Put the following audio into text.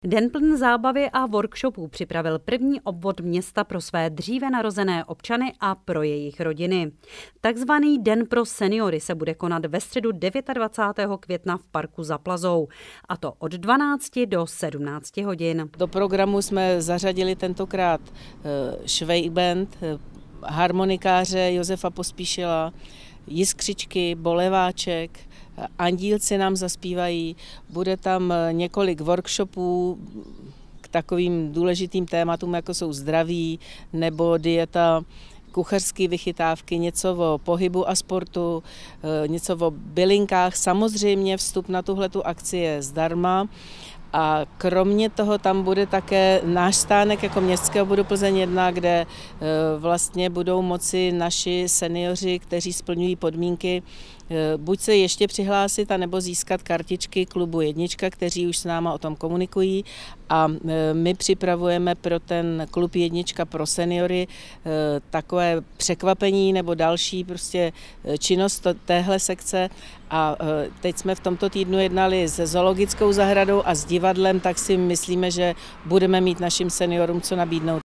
Den pln zábavy a workshopů připravil první obvod města pro své dříve narozené občany a pro jejich rodiny. Takzvaný Den pro seniory se bude konat ve středu 29. května v parku za Plazou, a to od 12 do 17 hodin. Do programu jsme zařadili tentokrát švejband, harmonikáře Josefa Pospíšila, jiskřičky, boleváček, andílci nám zaspívají, bude tam několik workshopů k takovým důležitým tématům, jako jsou zdraví nebo dieta, kuchařské vychytávky, něco o pohybu a sportu, něco o bylinkách. Samozřejmě vstup na tuhletu akci je zdarma. A kromě toho tam bude také náš stánek jako městského obvodu Plzeň 1, kde vlastně budou moci naši seniori, kteří splňují podmínky, buď se ještě přihlásit, anebo získat kartičky klubu Jednička, kteří už s náma o tom komunikují. A my připravujeme pro ten klub Jednička pro seniory takové překvapení nebo další prostě činnost téhle sekce. A teď jsme v tomto týdnu jednali se zoologickou zahradou a s divadlem, tak si myslíme, že budeme mít našim seniorům co nabídnout.